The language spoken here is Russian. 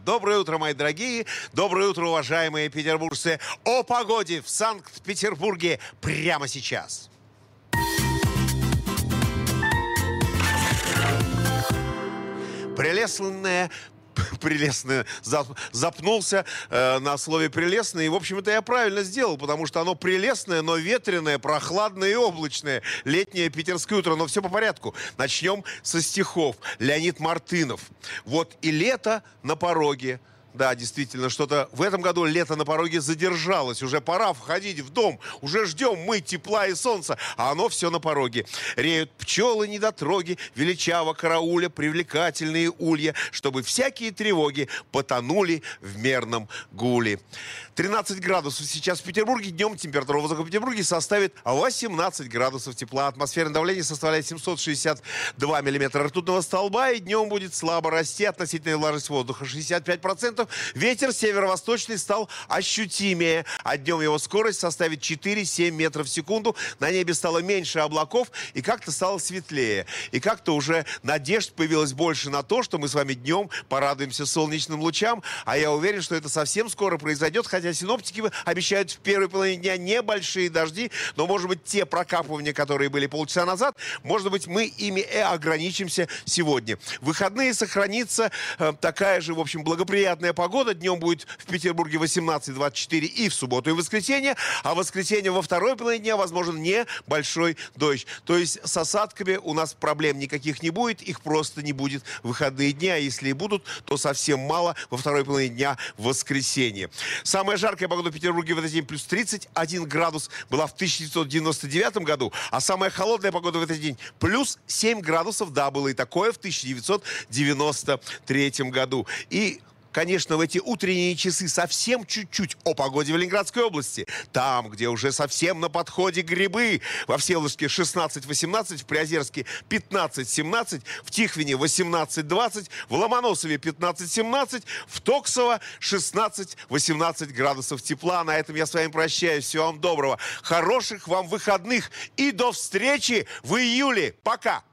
Доброе утро, мои дорогие. Доброе утро, уважаемые петербуржцы. О погоде в Санкт-Петербурге прямо сейчас. Прелестное, запнулся на слове «прелестное». И, в общем, это я правильно сделал, потому что оно прелестное, но ветреное, прохладное и облачное. Летнее питерское утро, но все по порядку. Начнем со стихов. Леонид Мартынов. Вот и лето на пороге. Да, действительно, что-то в этом году лето на пороге задержалось. Уже пора входить в дом. Уже ждем мы тепла и солнца, а оно все на пороге. Реют пчелы недотроги, величаво карауля привлекательные улья, чтобы всякие тревоги потонули в мерном гуле. 13 градусов сейчас в Петербурге. Днем температура воздуха в Петербурге составит 18 градусов тепла. Атмосферное давление составляет 762 миллиметра ртутного столба. И днем будет слабо расти. Относительная влажность воздуха 65%. Ветер северо-восточный стал ощутимее. А днем его скорость составит 4-7 метров в секунду. На небе стало меньше облаков. И как-то стало светлее. И как-то уже надежд появилось больше на то, что мы с вами днем порадуемся солнечным лучам. А я уверен, что это совсем скоро произойдет. Хотя синоптики обещают в первой половине дня небольшие дожди, но, может быть, те прокапывания, которые были полчаса назад, может быть, мы ими и ограничимся сегодня. В выходные сохранится такая же, в общем, благоприятная погода. Днем будет в Петербурге 18-24 и в субботу, и в воскресенье. А в воскресенье во второй половине дня возможен небольшой дождь. То есть с осадками у нас проблем никаких не будет. Их просто не будет в выходные дни. А если и будут, то совсем мало во второй половине дня в воскресенье. Самая жаркая погода в Петербурге в этот день плюс 31 градус была в 1999 году, а самая холодная погода в этот день плюс 7 градусов, да, было и такое в 1993 году. И конечно, в эти утренние часы совсем чуть-чуть о погоде в Ленинградской области. Там, где уже совсем на подходе грибы. Во Всеволожске 16-18, в Приозерске 15-17, в Тихвине 18-20, в Ломоносове 15-17, в Токсово 16-18 градусов тепла. На этом я с вами прощаюсь. Всего вам доброго. Хороших вам выходных. И до встречи в июле. Пока!